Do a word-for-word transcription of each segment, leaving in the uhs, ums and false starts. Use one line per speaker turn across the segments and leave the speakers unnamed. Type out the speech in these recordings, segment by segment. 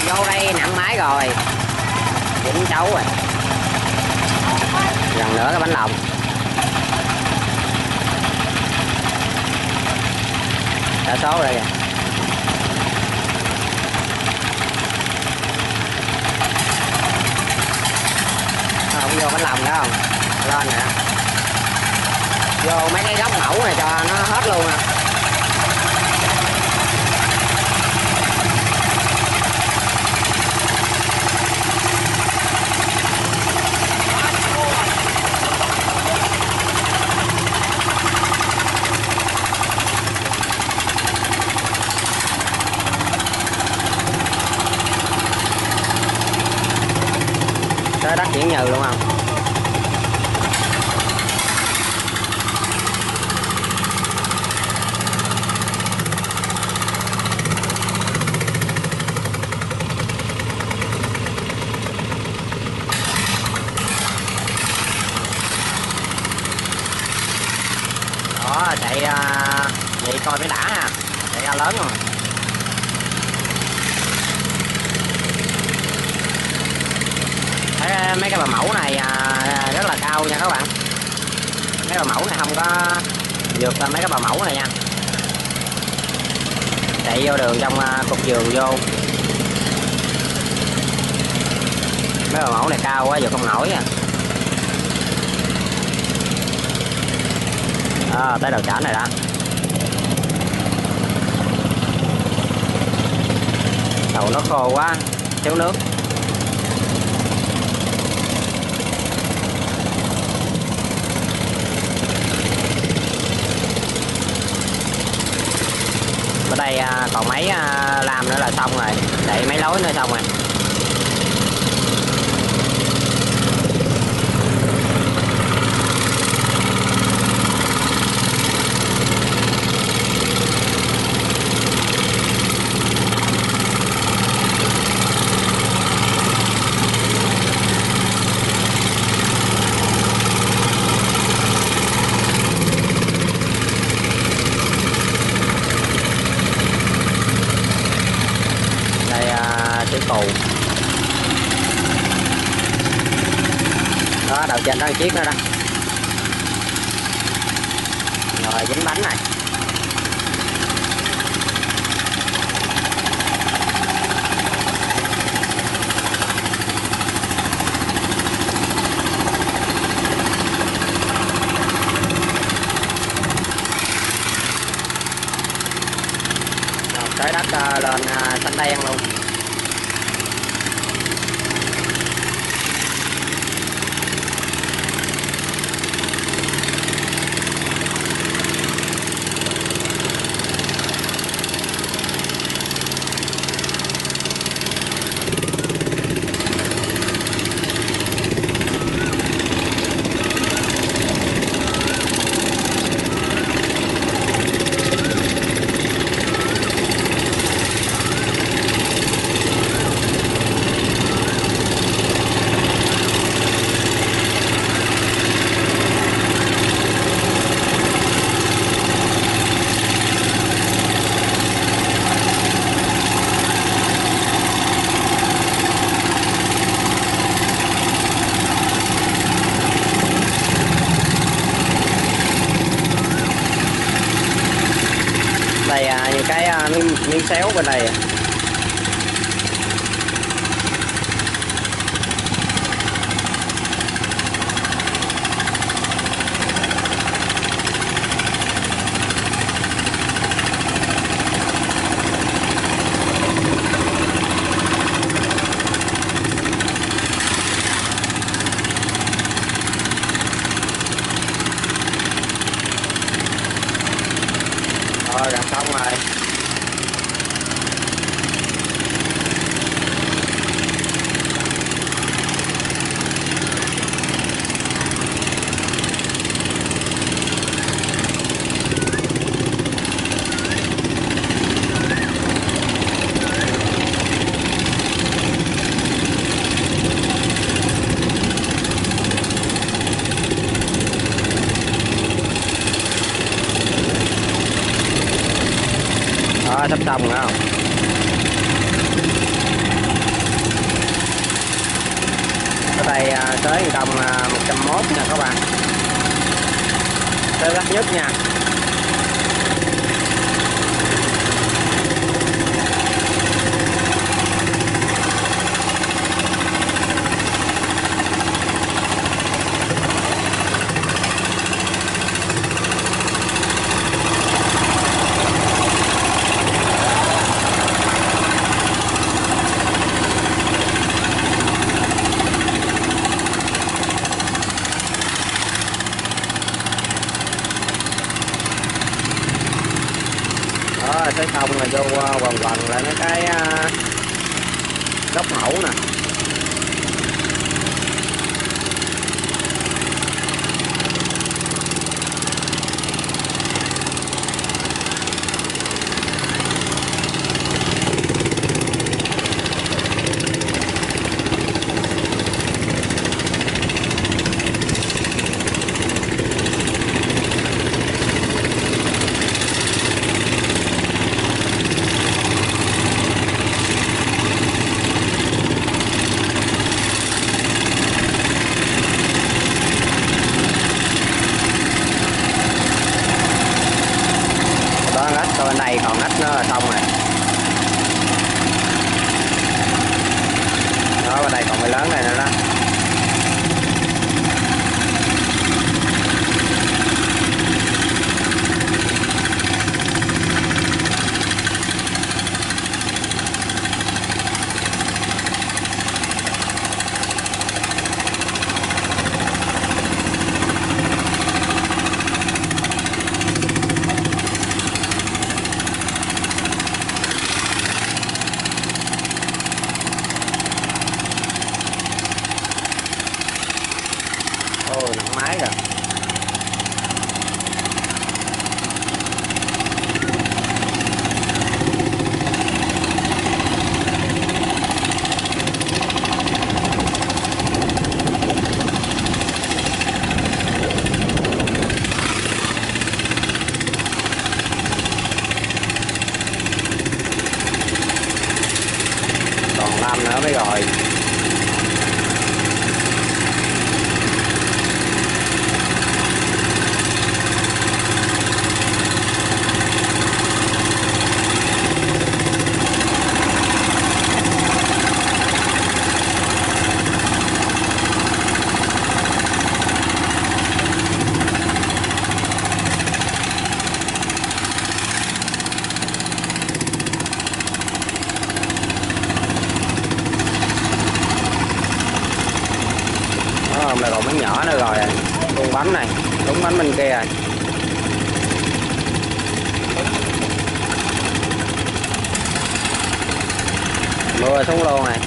vô đây nặng máy rồi, dính chấu rồi, lần nữa cái bánh lòng. Đa số rồi kìa. Không vô bánh lòng đó không? Lên nè. Vô mấy cái góc mẫu này cho nó hết luôn nè. Tới đất chuyển nhừ luôn không? Đó, chạy uh, vậy coi mới đã ha, chạy ra lớn rồi. Thấy mấy cái bà mẫu này uh, rất là cao nha các bạn. Mấy bà mẫu này không có vượt lên mấy cái bà mẫu này nha. Chạy vô đường trong uh, cục vườn vô. Mấy bà mẫu này cao quá vượt không nổi à. À, tới đầu chảnh này đó. Đầu nó khô quá, thiếu nước. Ở đây à, còn mấy à, làm nữa là xong rồi, đậy mấy lối nữa xong rồi. Cù đó, đầu trên đó một chiếc nữa đó, rồi dính bánh này. Rồi, tới đất uh, lên uh, xanh đen luôn. Đây à, những cái à, miếng, miếng xéo bên này. Rồi gần xong rồi. Đó, sắp xong rồi không? tới công một trăm mốt nha các bạn, tới gắt nhất nha. Đó, tới xong rồi vô quần quần lại mấy cái góc mẫu nè. Bên đây còn nách nữa là xong rồi. Đó, bên đây còn cái lớn này nữa đó. Ôi, nặng máy rồi. Còn năm nữa mới rồi. Hôm nay còn bánh nhỏ nữa rồi, đúng bánh này, đúng bánh bên kia rồi. Mưa xuống luôn này.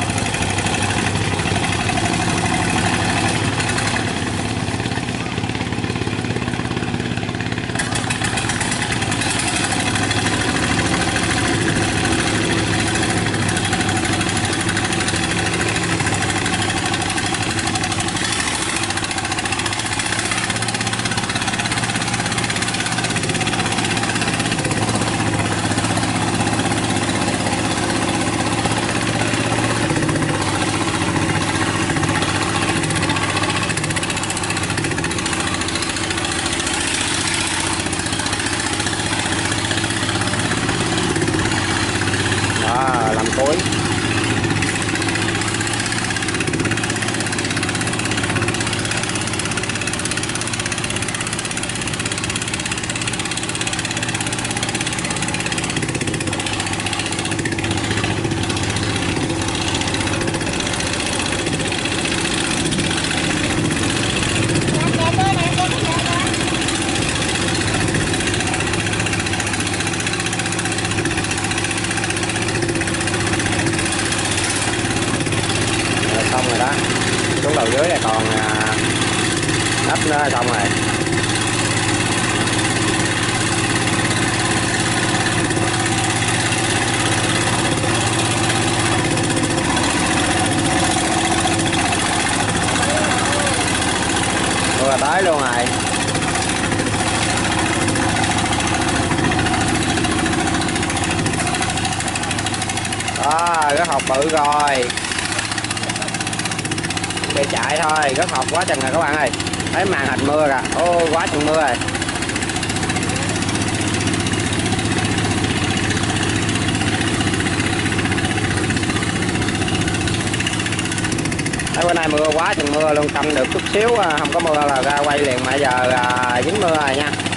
Làm cuối. Xong rồi đó, xuống đầu dưới này còn nắp nữa xong rồi. Vừa tới luôn rồi. Đó, cái hộp bự rồi. để chạy thôi, rất hột quá chừng rồi các bạn ơi. Thấy màn hình mưa kìa, ô quá chừng mưa rồi. Thấy bữa nay mưa quá chừng mưa luôn, canh được chút xíu không có mưa là ra quay liền, mà giờ là dính mưa rồi nha.